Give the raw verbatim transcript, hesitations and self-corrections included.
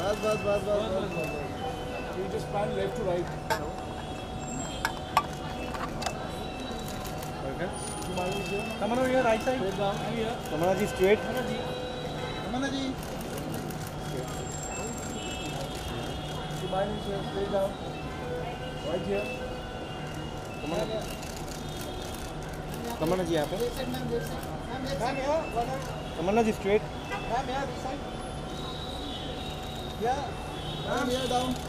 बस बस बस बस बस बस. You just pan left to right. Okay. Tamana here, right side. Straight down. Here. Tamana ji straight. Tamana ji. Tamana ji. Shivani here, straight down. Right here. Tamana. Tamana ji यहाँ पे. Ma'am here. Tamana ji straight. Ma'am here, this side. Yeah. Ma'am here down.